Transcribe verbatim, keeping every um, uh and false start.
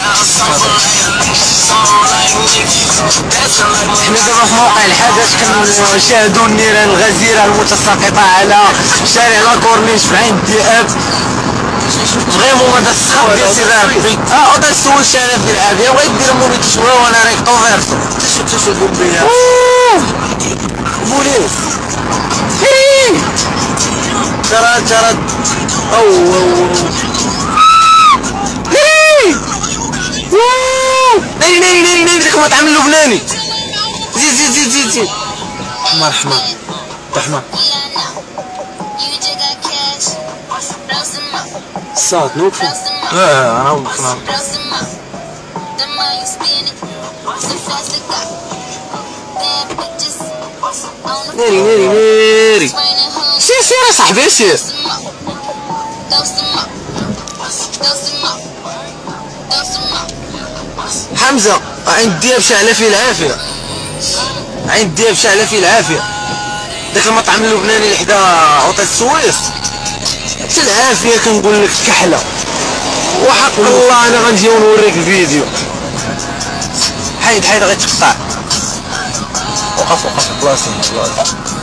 حنا دابا في موقع الحدث كنشاهدوا النيران الغزيره المتساقطه على شارع لاكورنيش في عين الذئاب. فريمون هذا الصخب ديال سيدي ربي. اه هذا السول شرف ديال العافيه بغيت دير مولي تشوى وانا ريكتو فيرسو تشوفوا بيا بوليس ترى ترى او ناري ناري ناري ناري داك المطعم اللبناني. زيد زيد زيد زيد زيد حمار حمار حمار الصوت نوقفو. اه انا وقفنا ناري ناري ناري سير سير يا صاحبي سير. حمزة عين الدياب شاعلة فيه العافية، عين الدياب شاعلة فيه العافية. داك المطعم اللبناني اللي حدا عطا السويس حتى العافية كنقول لك كحلة وحق الله. انا غنجي ونوريك الفيديو. حيد حيد غيتقطع. وقف وقف بلاصتي بلاصتي.